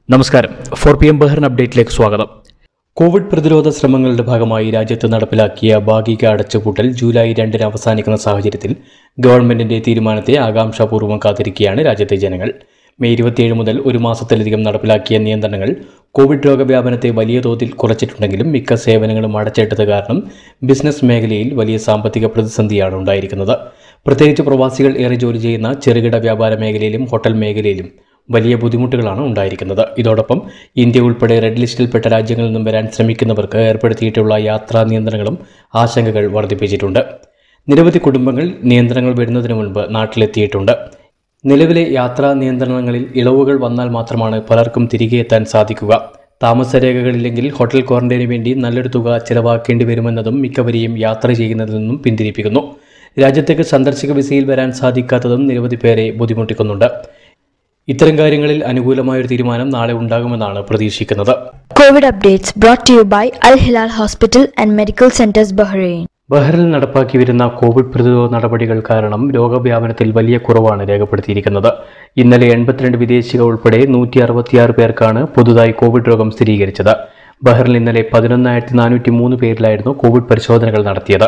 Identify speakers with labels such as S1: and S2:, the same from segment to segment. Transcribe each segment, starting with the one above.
S1: നമസ്കാരം 4 PM Bahrain അപ്ഡേറ്റിലേക്ക് സ്വാഗതം. Covid പ്രതിരോധ ശ്രമങ്ങളുടെ ഭാഗമായി രാജ്യത്ത് നടപ്പിലാക്കിയ ഭാഗിക അടച്ചുപൂട്ടൽ ജൂലൈ 2 അവസാനിക്കുന്ന സാഹചര്യത്തിൽ ഗവൺമെന്റിന്റെ തീരുമാനത്തെ ആകാംക്ഷാപൂർവ്വം കാത്തിരിക്കുകയാണ് രാജ്യത്തെ ജനങ്ങൾ. മെയ് 27 മുതൽ ഒരു മാസത്തിലധികം നടപ്പിലാക്കിയ നിയന്ത്രണങ്ങൾ കോവിഡ് രോഗവ്യാപനത്തെ വലിയ തോതിൽ കുറച്ചിട്ടുണ്ടെങ്കിലും മിക്ക സേവനങ്ങളും അടച്ചിട്ടത് കാരണം ബിസിനസ് മേഖലയിൽ വലിയ സാമ്പത്തിക പ്രതിസന്ധിയാണ് ഉണ്ടായിരിക്കുന്നത്. പ്രത്യേകിച്ച് പ്രവാസികൾ ഏറെ ജോലി ചെയ്യുന്ന ചെറുകിട വ്യാപാര മേഖലയിലും ഹോട്ടൽ മേഖലയിലും വലിയ ബുദ്ധിമുട്ടുകളാണ് ഉണ്ടായിരിക്കുന്നത്. ഇതോടൊപ്പം ഇന്ത്യ ഉൾപ്പെടെ റെഡ് ലിസ്റ്റിൽപ്പെട്ട രാജ്യങ്ങളിൽ നിന്നും വരാൻ ശ്രമിക്കുന്നവർക്ക് ഏർപ്പെടുത്തിയിട്ടുള്ള യാത്രാ നിയന്ത്രണങ്ങളും ആശങ്കകൾ വർദ്ധിപ്പിച്ചിട്ടുണ്ട്. നിരവധി കുടുംബങ്ങൾ നിയന്ത്രണങ്ങൾ വരുന്നതിന് മുൻപ് നാട്ടിലെത്തിയിട്ടുണ്ട്. നിലവിലെ യാത്രാ നിയന്ത്രണങ്ങളിൽ ഇളവുകൾ വന്നാൽ മാത്രമാണ് പലർക്കും തിരികെ എത്താൻ സാധിക്കുക. താമസരേഖകളില്ലെങ്കിൽ ഹോട്ടൽ ക്വാറന്റൈനു വേണ്ടി നല്ലൊരു തുക ചിലവാക്കേണ്ടി വരുമെന്നതും മിക്കവരെയും യാത്ര ചെയ്യുന്നതിൽ നിന്നും പിന്തിരിപ്പിക്കുന്നു. രാജ്യത്തേക്ക് സന്ദർശക വിസയിൽ വരാൻ സാധിക്കാത്തതും നിരവധി പേരെ ബുദ്ധിമുട്ടിക്കുന്നുണ്ട്. ഇത്തരം കാര്യങ്ങളിൽ അനുകൂലമായൊരു തീരുമാനം നാളെ ഉണ്ടാകുമെന്നാണ് പ്രതീക്ഷിക്കുന്നത്.
S2: COVID updates brought to you by Al Hilal Hospital and Medical Centers Bahrain.
S1: ബഹ്റിനിൽ നടപ്പാക്കി വരുന്ന കോവിഡ് പ്രതിരോധ നടപടികൾ കാരണം രോഗവ്യാപനത്തിൽ വലിയ കുറവാണ് രേഖപ്പെടുത്തിയിരിക്കുന്നത്. ഇന്നലെ 82 വിദേശികൾ ഉൾപ്പെടെ 166 പേർക്കാണ് പുതുതായി കോവിഡ് രോഗം സ്ഥിരീകരിച്ചത്. ബഹ്റിനിൽ ഇന്നലെ 11,403 പേരിലായിരുന്നു കോവിഡ് പരിശോധനകൾ നടത്തിയത്.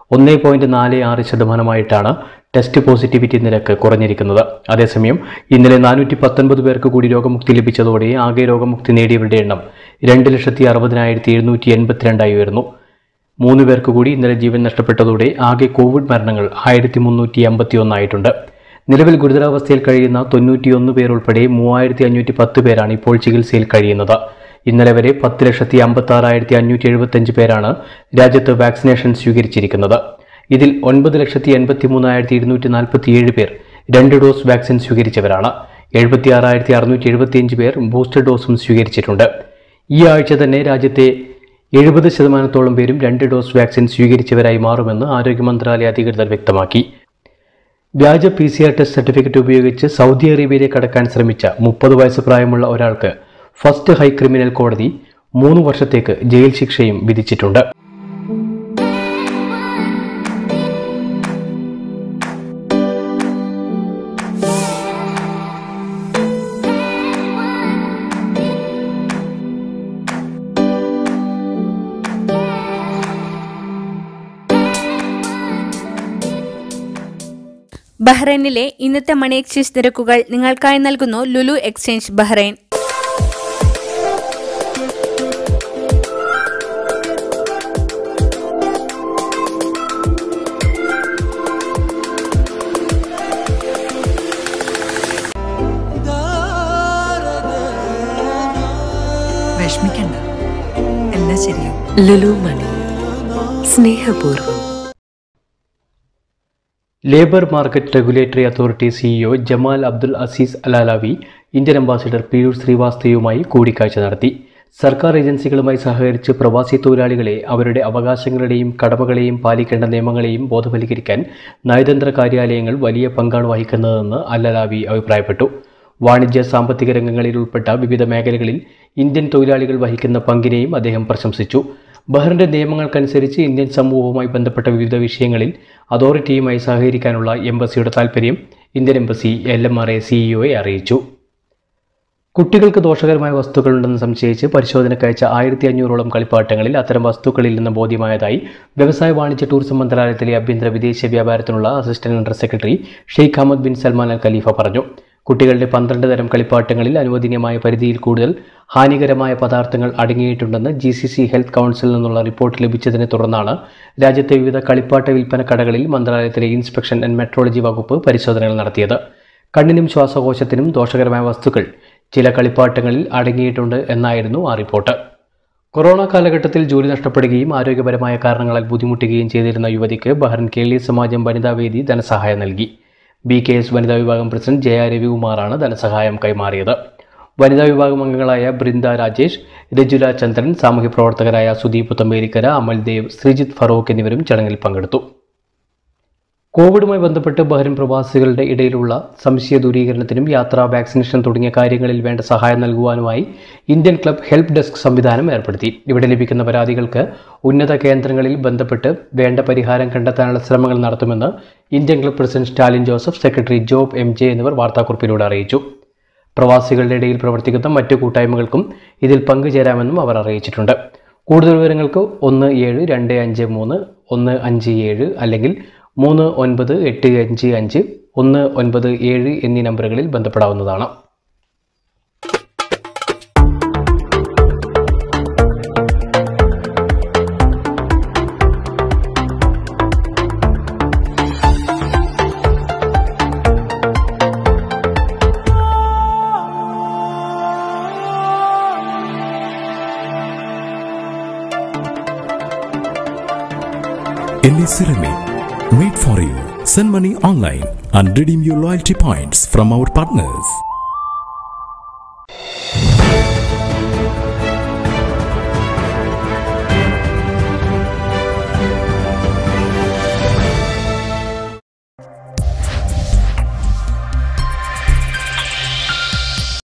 S1: 1.46% ടെസ്റ്റ് പോസിറ്റിവിറ്റി നിരക്ക് കുറഞ്ഞിരിക്കുന്നത്. അതേസമയം ഇന്നലെ 419 പേർക്ക് കൂടി രോഗമുക്തി ലഭിച്ചതോടെ ആകെ രോഗമുക്തി നേടിയവരുടെ എണ്ണം 2,60,782 ഉയർന്നു. 3 പേർക്ക് കൂടി ഇന്നലെ ജീവൻ നഷ്ടപ്പെട്ടതോടെ ആകെ കോവിഡ് മരണങ്ങൾ 1,351 ആയിട്ടുണ്ട്. നിലവിൽ ഗുരുതരാവസ്ഥയിൽ കഴിയുന്ന 91 പേർ ഉൾപ്പെടെ 3,510 പേരാണ് ഇപ്പോൾ ചികിത്സയിൽ കഴിയുന്നത്. ഇന്നലെ വരെ 10,56,575 പേരാണ് രാജ്യത്ത് വാക്സിനേഷൻ സ്വീകരിച്ചിരിക്കുന്നത്. ഇതിൽ 9,83,247 പേർ 2 ഡോസ് വാക്സിൻ സ്വീകരിച്ചവരാണ്. 76,675 പേർ ബൂസ്റ്റർ ഡോസും സ്വീകരിച്ചിട്ടുണ്ട്. ഈ ആഴ്ച തന്നെ രാജ്യത്തെ 70% പേരും 2 ഡോസ് വാക്സിൻ സ്വീകരിച്ചവരായി മാറുമെന്ന് ആരോഗ്യ മന്ത്രാലയ അധികൃതർ വ്യക്തമാക്കി. വ്യാജ PCR ടെസ്റ്റ് സർട്ടിഫിക്കറ്റ് ഉപയോഗിച്ച് സൗദി അറേബ്യയിലേക്ക് കടക്കാൻ ശ്രമിച്ച 30 വയസ്സ് പ്രായമുള്ള ഒരാൾക്ക് ഫസ്റ്റ് ഹൈ ക്രിമിനൽ കോടതി 3 വർഷത്തേക്ക് ജയിൽ ശിക്ഷയും വിധിച്ചിട്ടുണ്ട്.
S3: ബഹ്റൈനിലെ ഇന്നത്തെ മണി എക്സ്ചേഞ്ച് നിരക്കുകൾ നിങ്ങൾക്കായി നൽകുന്നു ലുലു എക്സ്ചേഞ്ച് ബഹ്റൈൻ.
S4: വിഷമിക്കണ്ട, എല്ലാം ശരിയാവും. ലുലു മണി, സ്നേഹപൂർവ്വം.
S1: Labour market regulatory authority CEO Jamal Abdul Aziz Alalawi Indian ambassador Piyush ശ്രീവാസ്തവയുമായി കൂടിക്കാഴ്ച നടത്തി. സർക്കാർ ഏജൻസികളുമായി സഹകരിച്ച് പ്രവാസി തൊഴിലാളികളെ അവരുടെ അവകാശങ്ങളുടെയും കടമകളെയും പാലിക്കേണ്ട നിയമങ്ങളെയും ബോധവൽക്കരിക്കാൻ നയതന്ത്ര കാര്യാലയങ്ങൾ വലിയ പങ്കാണ് വഹിക്കുന്നതെന്ന് അലാലാവി അഭിപ്രായപ്പെട്ടു. വാണിജ്യ സാമ്പത്തിക രംഗങ്ങളിൽ ഉൾപ്പെട്ട വിവിധ മേഖലകളിൽ ഇന്ത്യൻ തൊഴിലാളികൾ വഹിക്കുന്ന പങ്കിനെയും അദ്ദേഹം പ്രശംസിച്ചു. ബഹ്റിന്റെ നിയമങ്ങൾക്കനുസരിച്ച് ഇന്ത്യൻ സമൂഹവുമായി ബന്ധപ്പെട്ട വിവിധ വിഷയങ്ങളിൽ അതോറിറ്റിയുമായി സഹകരിക്കാനുള്ള എംബസിയുടെ താൽപ്പര്യം ഇന്ത്യൻ എംബസി LMRA CEOയെ അറിയിച്ചു. കുട്ടികൾക്ക് ദോഷകരമായ വസ്തുക്കളുണ്ടെന്ന് സംശയിച്ച് പരിശോധനക്കയച്ച 1,500ഓളം കളിപ്പാട്ടങ്ങളിൽ അത്തരം വസ്തുക്കളില്ലെന്ന് ബോധ്യമായതായി വ്യവസായ വാണിജ്യ ടൂറിസം മന്ത്രാലയത്തിലെ ആഭ്യന്തര വിദേശ വ്യാപാരത്തിനുള്ള assistant under secretary Sheikh Ahmed bin Salman Al Khalifa പറഞ്ഞു. കുട്ടികളുടെ 12 തരം കളിപ്പാട്ടങ്ങളിൽ അനുവദനീയമായ പരിധിയിൽ കൂടുതൽ ഹാനികരമായ പദാർത്ഥങ്ങൾ അടങ്ങിയിട്ടുണ്ടെന്ന് GCC ഹെൽത്ത് കൗൺസിലിൽ നിന്നുള്ള റിപ്പോർട്ട് ലഭിച്ചതിനെ തുടർന്നാണ് രാജ്യത്തെ വിവിധ കളിപ്പാട്ട വിൽപ്പന കടകളിൽ മന്ത്രാലയത്തിലെ ഇൻസ്പെക്ഷൻ ആൻഡ് മെട്രോളജി വകുപ്പ് പരിശോധനകൾ നടത്തിയത്. കണ്ണിനും ശ്വാസകോശത്തിനും ദോഷകരമായ വസ്തുക്കൾ ചില കളിപ്പാട്ടങ്ങളിൽ അടങ്ങിയിട്ടുണ്ട് എന്നായിരുന്നു ആ റിപ്പോർട്ട്. കൊറോണ കാലഘട്ടത്തിൽ ജോലി നഷ്ടപ്പെടുകയും ആരോഗ്യപരമായ കാരണങ്ങളാൽ ബുദ്ധിമുട്ടുകയും ചെയ്തിരുന്ന യുവതിക്ക് ബഹ്റിൻ കേരളീയ സമാജം വനിതാവേദി ധനസഹായം നൽകി. BKS വനിതാ വിഭാഗം പ്രസിഡന്റ് ജയ രവികുമാറാണ് ധനസഹായം കൈമാറിയത്. വനിതാ വിഭാഗം അംഗങ്ങളായ ബൃന്ദ രാജേഷ്, രജുല ചന്ദ്രൻ, സാമൂഹ്യ പ്രവർത്തകരായ സുദീപ് തമ്പേരിക്കര, അമൽദേവ്, ശ്രീജിത്ത് ഫറൂഖ് എന്നിവരും ചടങ്ങിൽ പങ്കെടുത്തു. കോവിഡുമായി ബന്ധപ്പെട്ട് ബഹ്റിൻ പ്രവാസികളുടെ ഇടയിലുള്ള സംശയ ദൂരീകരണത്തിനും യാത്രാ വാക്സിനേഷൻ തുടങ്ങിയ കാര്യങ്ങളിൽ വേണ്ട സഹായം നൽകുവാനുമായി ഇന്ത്യൻ ക്ലബ് ഹെൽപ്പ് ഡെസ്ക് സംവിധാനം ഏർപ്പെടുത്തി. ഇവിടെ ലഭിക്കുന്ന പരാതികൾക്ക് ഉന്നത കേന്ദ്രങ്ങളിൽ ബന്ധപ്പെട്ട് വേണ്ട പരിഹാരം കണ്ടെത്താനുള്ള ശ്രമങ്ങൾ നടത്തുമെന്ന് Indian club president Stalin Joseph, secretary Job MJ എന്നിവർ വാർത്താക്കുറിപ്പിലൂടെ അറിയിച്ചു. പ്രവാസികളുടെ ഇടയിൽ പ്രവർത്തിക്കുന്ന മറ്റു കൂട്ടായ്മകൾക്കും ഇതിൽ പങ്കുചേരാമെന്നും അവർ അറിയിച്ചിട്ടുണ്ട്. കൂടുതൽ വിവരങ്ങൾക്ക് 17253157 അല്ലെങ്കിൽ 39855197 എന്നീ നമ്പറുകളിൽ ബന്ധപ്പെടാവുന്നതാണ്.
S5: LA Ceramic, made for you. Send money online and redeem your loyalty points from our partners.